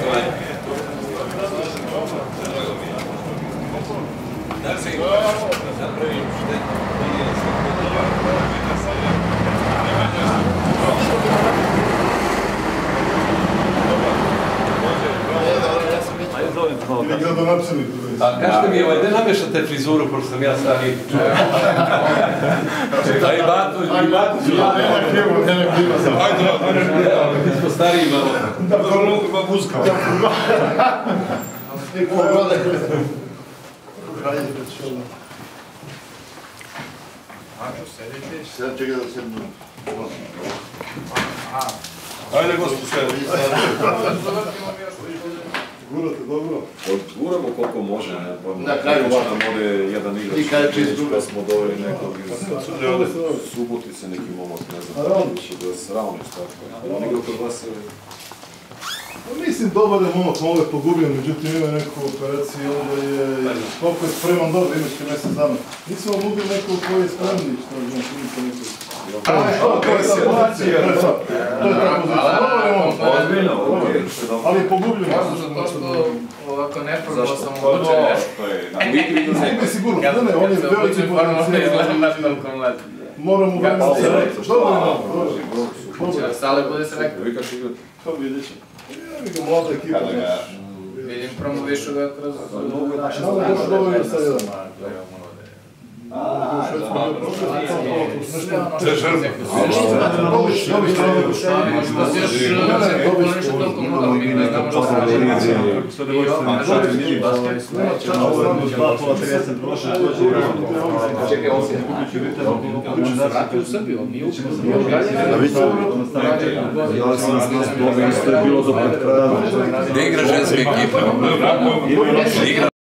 Da se napravim štetu. A kažete mi, gde namešate frizuru, pošto sam ja stariji čovjek? A i Batoš, Nema krivo sam. mi smo stariji malo. Da, to mogu ba buskao. Sad čekaj da sednu. Ajde, gospod, sedi. Gurate dobro? Guramo koliko može, Na kraju nam ode jedan igrač, pa smo doveli nekog iz Subotice, neki momak, ne znam. Raonić, tako. Nego kod vas je... Mislim, dobar je momak, malo je pogubio, međutim ima neku operaciju, onda je... Koliko je spreman dobro, imaš ti mjesec dana. Nisam vam ubio nekog koji je spremni, što znaš, imate nekog... To je ta pozicija, to je ta pozicija, ali je pogubio. Možda zato što ovako neprobno sam uvučen nešto. Ne sigurno, ne, on je veliki potencijal. Moramo vremena se reći, dobro je malo. Sale bude se rekao. Vi kaš igrati? To vidjet ćemo. Ja mlada ekipa, znaš. Vidim promovišu ga kroz... Malo još dobro je sad jedan. To je žrba. Gdje igra ženska ekipa?